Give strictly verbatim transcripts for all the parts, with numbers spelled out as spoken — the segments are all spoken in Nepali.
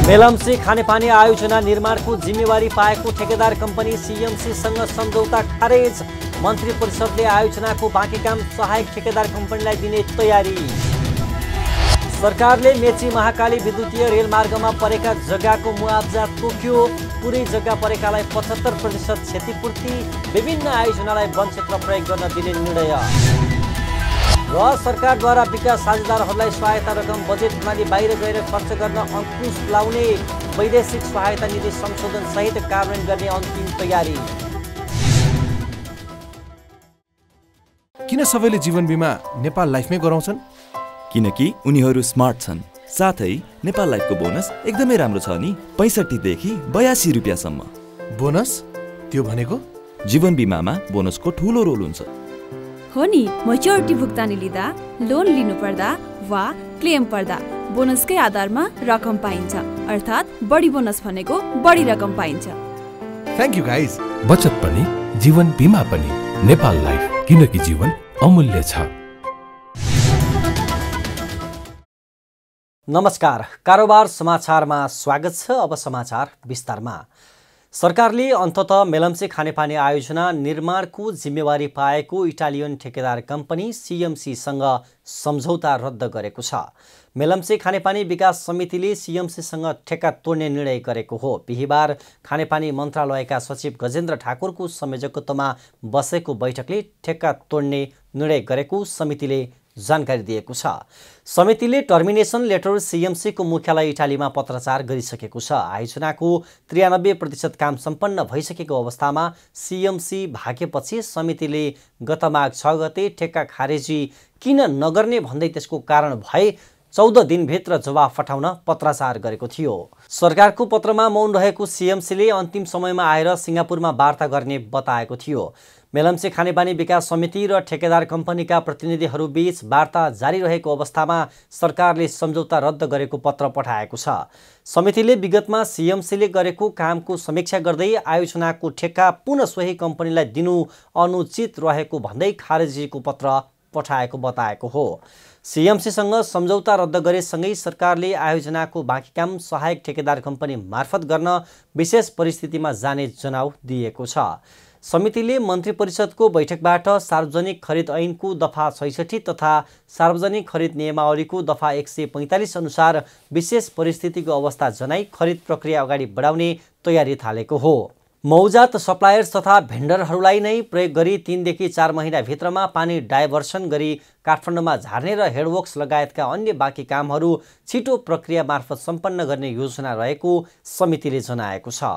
मेलम्ची खानेपानी आयोजना निर्माणको जिम्मेवारी पाएको ठेकेदार कम्पनी सीएमसीसँग सम्झौता खारेज। मन्त्री परिषदले आयोजनाको बाँकी काम सहायक ठेकेदार कम्पनीलाई दिने तयारी। सरकारले मेची महाकाली विद्युतीय रेलमार्गमा परेका जग्गाको मुआब्जा तोक्यो। पुरै जग्गा परेकालाई पचहत्तर प्रतिशत क्षतिपूर्ति। विभिन्न आयोजनालाई वन क्षेत्र प्रयोग गर्न दिने निर्णय। र सरकारद्वारा विकास साझेदारहरूलाई सहायता रकम बजेट प्रणाली बाहिर गएर खर्च गर्न अङ्कुश लाउने। वैदेशिक सहायता नीति संशोधन सहित कार्यान्वयन गर्ने अन्तिम तयारी। किन सबैले जीवन बिमा नेपाल लाइफमै गराउँछन्? किनकि उनीहरू स्मार्ट छन्। साथै नेपाल लाइफको बोनस एकदमै राम्रो छ नि, पैँसठी देखि बयासी रुपियाँसम्म। बोनस? त्यो भनेको जीवन बिमामा बोनसको ठुलो रोल हुन्छ। हो नि, मैच्योरिटी भुक्तानी लिँदा, लोन लिनु पर्दा वा क्लेम पर्दा बोनसकै आधारमा रकम पाइन्छ। अर्थात् बढी बोनस भनेको बढी रकम पाइन्छ। Thank you guys. बचत पनि जीवन बिमा पनि नेपाल लाइफ, किनकि जीवन अमूल्य छ। नमस्कार, कारोबार समाचारमा स्वागत छ। अब समाचार विस्तारमा। सरकारले अन्ततः मेलम्ची खानेपानी आयोजना निर्माणको जिम्मेवारी पाएको इटालियन ठेकेदार कम्पनी सीएमसीसँग सम्झौता रद्द गरेको छ। मेलम्ची खानेपानी विकास समितिले सीएमसीसँग ठेक्का तोड्ने निर्णय गरेको हो। बिहिबार खानेपानी मन्त्रालयका सचिव गजेन्द्र ठाकुरको संयोजकत्वमा बसेको बैठकले ठेक्का तोड्ने निर्णय गरेको समितिले जानकारी दिएको छ। समितिले टर्मिनेसन लेटर सीएमसीको मुख्यालय इटालीमा पत्राचार गरिसकेको छ। आयोजनाको त्रियानब्बे प्रतिशत काम सम्पन्न भइसकेको अवस्थामा सीएमसी भागेपछि समितिले गत माघ छ गते ठेक्का खारेजी किन नगर्ने भन्दै त्यसको कारण भए चौध दिनभित्र जवाफ पठाउन पत्राचार गरेको थियो। सरकारको पत्रमा मौन रहेको सीएमसीले अन्तिम समयमा आएर सिङ्गापुरमा वार्ता गर्ने बताएको थियो। मेलम्ची खानेपानी विकास समिति र ठेकेदार कम्पनीका प्रतिनिधिहरूबीच वार्ता जारी रहेको अवस्थामा सरकारले सम्झौता रद्द गरेको पत्र पठाएको छ। समितिले विगतमा सीएमसीले गरेको कामको समीक्षा गर्दै आयोजनाको ठेक्का पुनः सोही कम्पनीलाई दिनु अनुचित रहेको भन्दै खारेजीको पत्र पठाएको बताएको हो। सीएमसीसँग सम्झौता रद्द गरेसँगै सरकारले आयोजनाको बाँकी काम सहायक ठेकेदार कम्पनी मार्फत गर्न विशेष परिस्थितिमा जाने जनाउ दिएको छ। समितिले मन्त्री परिषदको बैठकबाट सार्वजनिक खरिद ऐनको दफा छैसठी तथा सार्वजनिक खरिद नियमावलीको दफा एक सय पैँतालिस अनुसार विशेष परिस्थितिको अवस्था जनाई खरिद प्रक्रिया अगाडि बढाउने तयारी थालेको हो। मौजात सप्लायर्स तथा भेन्डरहरूलाई नै प्रयोग गरी तीनदेखि चार महिनाभित्रमा पानी डाइभर्सन गरी काठमाडौँमा झार्ने र हेडवर्क्स लगायतका अन्य बाँकी कामहरू छिटो प्रक्रिया मार्फत सम्पन्न गर्ने योजना रहेको समितिले जनाएको छ।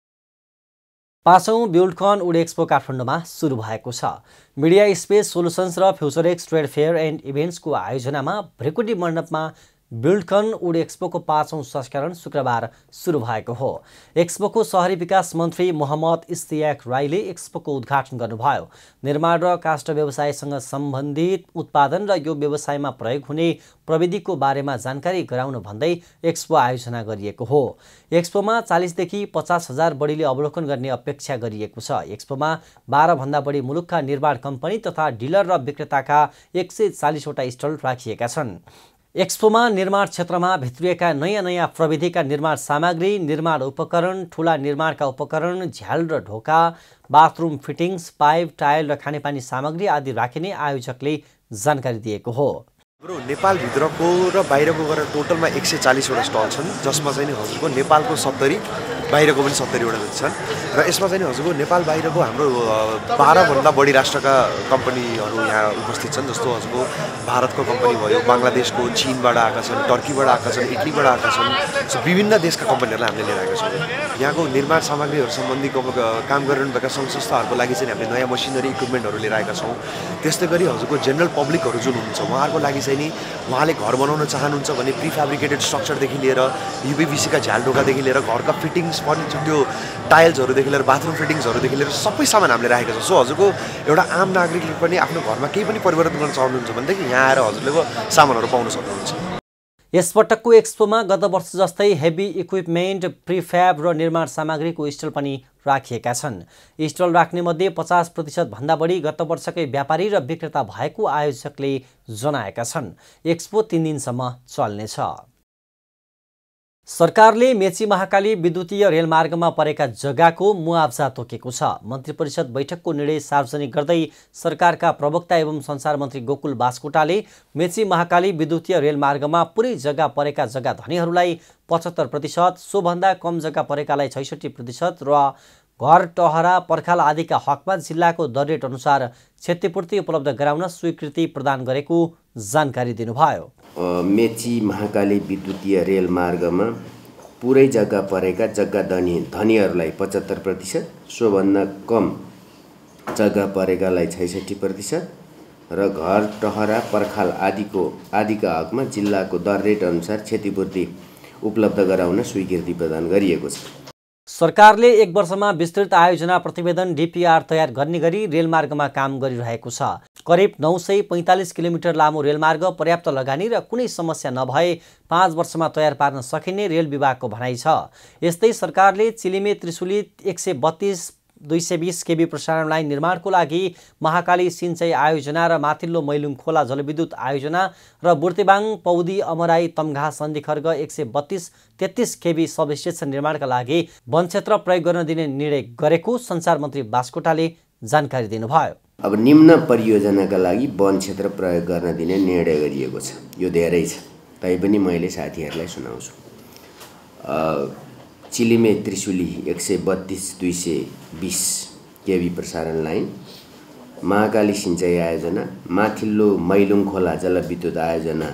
पाँचौं बिल्डकन वुड एक्सपो काठमाडौँमा सुरु भएको छ। मिडिया स्पेस सोल्युसन्स र फ्युचरएक्स ट्रेड फेयर एन्ड इभेन्ट्सको आयोजनामा भ्रिकुटी मण्डपमा बिल्डकन वुड एक्सपोको पाँचौं संस्करण शुक्रबार सुरु भएको हो। एक्सपोको शहरी विकास मन्त्री मोहम्मद इस्तियाक राईले एक्सपोको उद्घाटन गर्नुभयो। निर्माण र काष्ठ व्यवसायसँग सम्बन्धित उत्पादन र यो व्यवसायमा प्रयोग हुने प्रविधिको बारेमा जानकारी गराउन भन्दै एक्सपो आयोजना गरिएको हो। एक्सपोमा चालिसदेखि पचास हजार बढीले अवलोकन गर्ने अपेक्षा गरिएको छ। एक्सपोमा बाह्र भन्दा बढी मुलुकका निर्माण कम्पनी तथा डिलर र विक्रेताका एक सय चालिसवटा स्टल राखिएका छन्। एक्सपोमा निर्माण क्षेत्रमा भित्रिएका नयाँ नयाँ प्रविधिका निर्माण सामग्री, निर्माण उपकरण, ठुला निर्माणका उपकरण, झ्याल र ढोका, बाथरुम फिटिङ्स, पाइप, टायल र खानेपानी सामग्री आदि राखिने आयोजकले जानकारी दिएको हो। हाम्रो नेपालभित्रको र बाहिरको गरेर टोटलमा एक सय चालिसवटा स्टल छन्, जसमा चाहिँ हजुरको नेपालको सत्तरी, बाहिरको पनि सत्तरीवटा जति छन्। र यसमा चाहिँ हजुरको नेपाल बाहिरको हाम्रो बाह्रभन्दा बढी राष्ट्रका कम्पनीहरू यहाँ उपस्थित छन्। जस्तो हजुरको भारतको कम्पनी भयो, बङ्गलादेशको, चीनबाट आएका छन्, टर्कीबाट आएका छन्, इटलीबाट आएका छन्। सो विभिन्न देशका कम्पनीहरूलाई हामीले लिएर आएका छौँ। यहाँको निर्माण सामग्रीहरू सम्बन्धी काम गरिरहनुभएका सङ्घ संस्थाहरूको लागि चाहिँ हामीले नयाँ मसिनरी इक्विपमेन्टहरू लिएर आएका छौँ। त्यस्तै गरी हजुरको जेनरल पब्लिकहरू जुन हुनुहुन्छ उहाँहरूको लागि चाहिँ नि उहाँले घर बनाउन चाहनुहुन्छ भने प्रिफ्याब्रिकेटेड स्ट्रक्चरदेखि लिएर युपीभीसीका झ्याल ढोकादेखि लिएर घरका फिटिङ्स फर्निचर, त्यो टाइल्सहरूदेखि लिएर बाथरुम फिटिङ्सहरूदेखि लिएर सबै सामान हामीले राखेका छौँ। सो हजुरको एउटा आम नागरिकले पनि आफ्नो घरमा केही पनि परिवर्तन गर्न चाहनुहुन्छ भनेदेखि यहाँ आएर हजुरले सामानहरू पाउन सक्नुहुन्छ। यसपटकको एक्सपोमा गत वर्ष जस्तै हेभी इक्विपमेन्ट, प्रिफ्याब र निर्माण सामग्रीको स्टल पनि राखिएका छन्। स्टल राख्ने मध्ये पचास प्रतिशत भन्दा बढी गत वर्षकै व्यापारी र विक्रेता भएको आयोजकले जनाएका छन्। एक्सपो तीन दिनसम्म चल्नेछ। सरकारले मेची महाकाली विद्युतीय रेलमार्गमा परेका जग्गाको मुआवजा तोकेको छ। मन्त्री परिषद बैठकको निर्णय सार्वजनिक गर्दै सरकारका प्रवक्ता एवं संचार मन्त्री गोकुल बास्कोटाले मेची महाकाली विद्युतीय रेलमार्गमा पुरै जग्गा परेका जग्गा धनीहरूलाई पचहत्तर प्रतिशत, सोभन्दा कम जग्गा परेकालाई छैसठी प्रतिशत र घर टहरा पर्खाल आदिका हकमा जिल्लाको दर रेट अनुसार क्षतिपूर्ति उपलब्ध गराउन स्वीकृति प्रदान गरेको जानकारी दिनुभयो। मेची महाकाली विद्युतीय रेलमार्गमा पुरै जग्गा परेका जग्गा धनी धनीहरूलाई पचहत्तर प्रतिशत, सोभन्दा कम जग्गा परेकालाई छैसठी प्रतिशत र घर टहरा पर्खाल आदिको आदिका हकमा जिल्लाको दर रेट अनुसार क्षतिपूर्ति उपलब्ध गराउन स्वीकृति प्रदान गरिएको छ। सरकारले एक वर्षमा विस्तृत आयोजना प्रतिवेदन डिपिआर तयार गर्ने गरी रेलमार्गमा काम गरिरहेको छ। करिब नौ सय पैँतालिस किलोमिटर लामो रेलमार्ग पर्याप्त लगानी र कुनै समस्या नभए पाँच वर्षमा तयार पार्न सकिने रेल विभागको भनाइ छ। यस्तै सरकारले चिलिमे त्रिशुली एक सय बत्तीस दुई सय बिस केबी प्रसारण लाइन निर्माणको लागि महाकाली सिंचाई आयोजना र माथिल्लो मैलुङ खोला जलविद्युत आयोजना र बुर्तेबाङ पौदी अमराई तमघा सन्धिखर्ग एक सय बत्तीस तेत्तीस केबी सबस्टेसन निर्माणका लागि वन क्षेत्र प्रयोग गर्न दिने निर्णय गरेको सञ्चार मन्त्री बास्कोटाले जानकारी दिनुभयो। अब निम्न परियोजनाका लागि वन क्षेत्र प्रयोग गर्न दिने निर्णय गरिएको छ। यो धेरै छ, तैपनि मैले साथीहरूलाई सुनाउँछु। चिलिमे त्रिशुली एक सय बत्तीस दुई सय बिस केबी प्रसारण लाइन, महाकाली सिंचाई आयोजना, माथिल्लो मैलुङ खोला जलविद्युत आयोजना,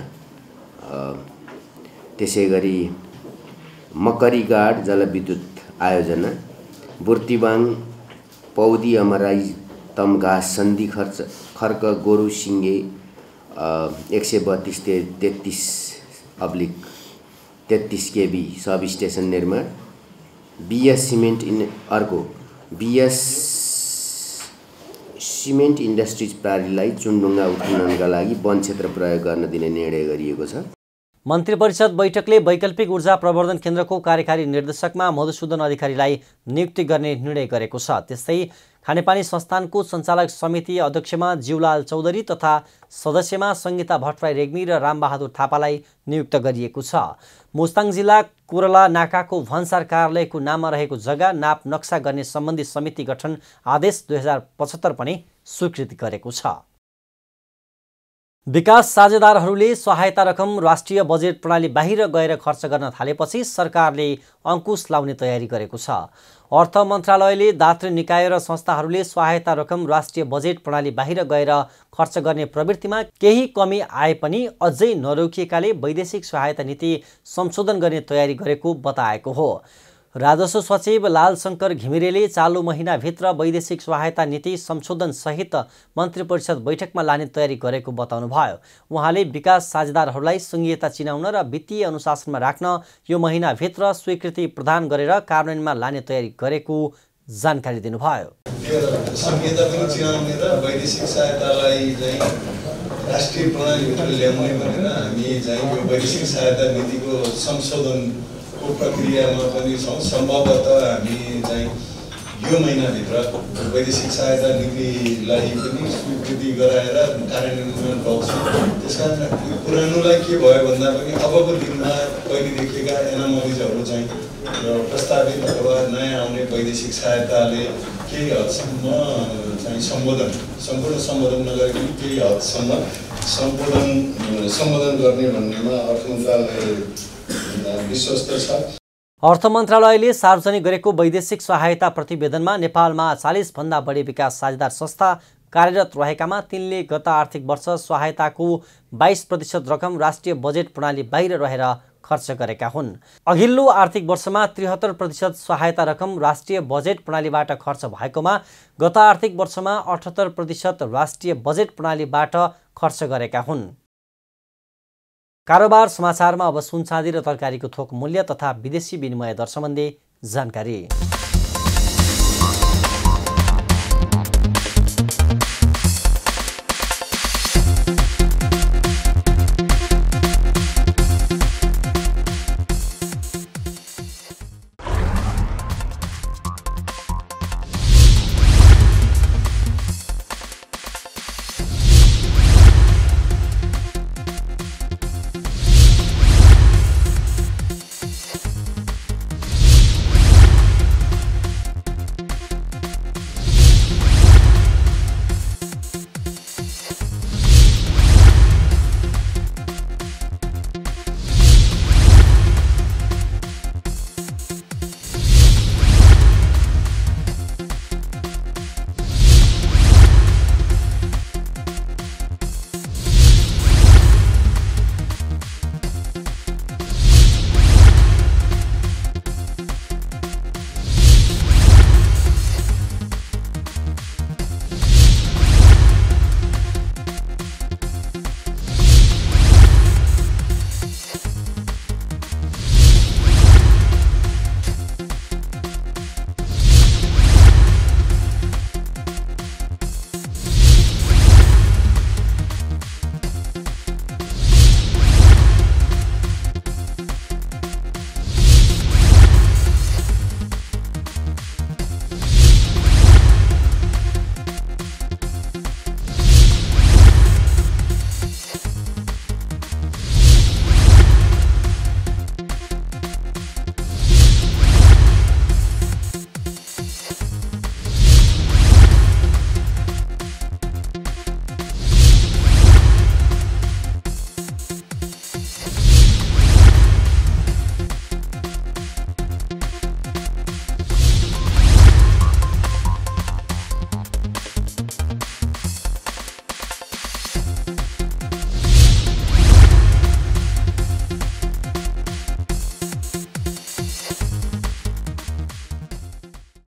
त्यसै गरी मकरीगाड जलविद्युत आयोजना, बुर्तिबाङ पौदी अमराई तमघा सन्धि खर्च खर्क गोरु सिङ्गे एक सय बत्तीस तेत्तीस अब्लिक तेत्तीस केबी सब स्टेसन निर्माण, बिएस सिमेन्ट इन अर्को बिएस सिमेन्ट इन्डस्ट्रिज प्रालीलाई चुनढुङ्गा उत्खननका लागि वन क्षेत्र प्रयोग गर्न दिने निर्णय गरिएको छ। मन्त्री परिषद बैठकले वैकल्पिक ऊर्जा प्रवर्धन केन्द्रको कार्यकारी निर्देशकमा मधुसूदन अधिकारीलाई नियुक्ति गर्ने निर्णय गरेको छ। त्यस्तै खानेपानी संस्थानको सञ्चालक समिति अध्यक्षमा जिउलाल चौधरी तथा सदस्यमा सङ्गीता भट्टराई रेग्मी र रामबहादुर थापालाई नियुक्त गरिएको छ। मुस्ताङ जिल्ला कोरला नाकाको भन्सार कार्यालयको नाममा रहेको जग्गा नाप नक्सा गर्ने सम्बन्धी समिति गठन आदेश दुई हजार पचहत्तर पनि स्वीकृति गरेको छ। विकास साझेदारहरूले सहायता रकम राष्ट्रिय बजेट प्रणाली बाहिर गएर खर्च गर्न थालेपछि सरकारले अङ्कुश लाउने तयारी गरेको छ। अर्थ मन्त्रालयले दात्री निकाय र संस्थाहरूले सहायता रकम राष्ट्रिय बजेट प्रणाली बाहिर गएर खर्च गर्ने प्रवृत्तिमा केही कमी आए पनि अझै नरोकिएकाले वैदेशिक सहायता नीति संशोधन गर्ने तयारी गरेको बताएको हो। राजस्व सचिव लालशङ्कर घिमिरेले चालु महिनाभित्र वैदेशिक सहायता नीति संशोधन सहित मन्त्री परिषद बैठकमा लाने तयारी गरेको बताउनुभयो। उहाँले विकास साझेदारहरूलाई सङ्घीयता चिनाउन र वित्तीय अनुशासनमा राख्न यो महिनाभित्र स्वीकृति प्रदान गरेर कार्यान्वयनमा लाने तयारी गरेको जानकारी दिनुभयो। सङ्घीयता पनि चिनाउने र वैदेशिक सहायतालाई चाहिँ राष्ट्रिय प्रणालीभित्र ल्याउने भनेर हामी चाहिँ यो वैदेशिक सहायता नीतिको संशोधन प्रक्रियामा पनि छौँ। सम्भवतः हामी चाहिँ यो महिनाभित्र वैदेशिक सहायता नीतिलाई पनि स्वीकृति गराएर कार्यान्वयन गर्छौँ। त्यस कारण पुरानोलाई के भयो भन्दा पनि अबको दिनमा पहिले देखिएका एनामोलिजहरू चाहिँ प्रस्तावित अथवा नयाँ आउने वैदेशिक सहायताले केही हदसम्म चाहिँ सम्बोधन सम्पूर्ण सम्बोधन नगरे पनि केही हदसम्म सम्बोधन सम्बोधन गर्ने भन्नेमा अर्थ मन्त्रालय विश्वस्त छ। अर्थ मन्त्रालयले सार्वजनिक गरेको वैदेशिक सहायता प्रतिवेदनमा नेपालमा चालीस भन्दा बढी विकास साझेदार संस्था कार्यरत रहेकामा तिनले गत आर्थिक वर्ष सहायताको बाइस प्रतिशत रकम राष्ट्रिय बजेट प्रणाली बाहिर रहेर खर्च गरेका हुन्। अघिल्लो आर्थिक वर्षमा त्रिहत्तर प्रतिशत सहायता रकम राष्ट्रिय बजेट प्रणालीबाट खर्च भएकोमा गत आर्थिक वर्षमा अठहत्तर प्रतिशत राष्ट्रिय बजेट प्रणालीबाट खर्च गरेका हुन्। कारोबार समाचारमा अब सुन चाँदी र तरकारीको थोक मूल्य तथा विदेशी विनिमय दर सम्बन्धी जानकारी।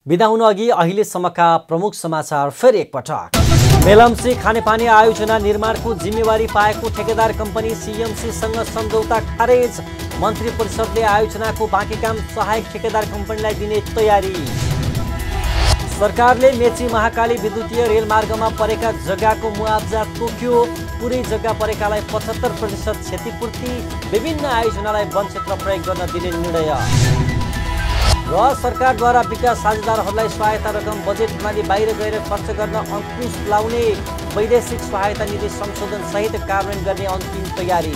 बिदा हुनु अघि अहिलेसम्मका प्रमुख समाचार फेरि एकपटक। मेलम्ची खानेपानी आयोजना निर्माणको जिम्मेवारी पाएको ठेकेदार कम्पनी सिएमसीसँग सम्झौता खारेज। मन्त्री परिषदले आयोजनाको बाँकी काम सहायक ठेकेदार कम्पनीलाई दिने तयारी। सरकारले मेची महाकाली विद्युतीय रेलमार्गमा परेका जग्गाको मुआवजा तोक्यो। पुरै जग्गा परेकालाई पचहत्तर प्रतिशत क्षतिपूर्ति। विभिन्न आयोजनालाई वन क्षेत्र प्रयोग गर्न दिने निर्णय। र सरकारद्वारा विकास साझेदारहरूलाई सहायता रकम बजेट प्रणाली बाहिर गएर खर्च गर्न अङ्कुश लाउने। वैदेशिक सहायता नीति संशोधन सहित कार्यान्वयन गर्ने अन्तिम तयारी।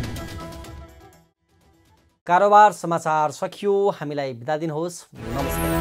कारोबार समाचार सकियो। हामीलाई बिदा दिनुहोस्। नमस्कार।